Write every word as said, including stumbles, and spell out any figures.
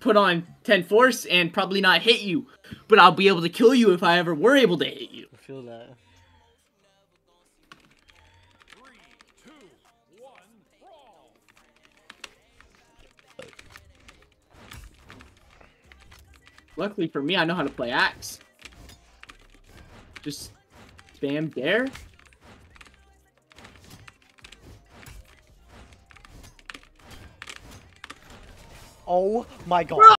put on ten force and probably not hit you. But I'll be able to kill you if I ever were able to hit you. I feel that. Three, two, one, brawl. Luckily for me, I know how to play axe. Just spam there. Oh my god.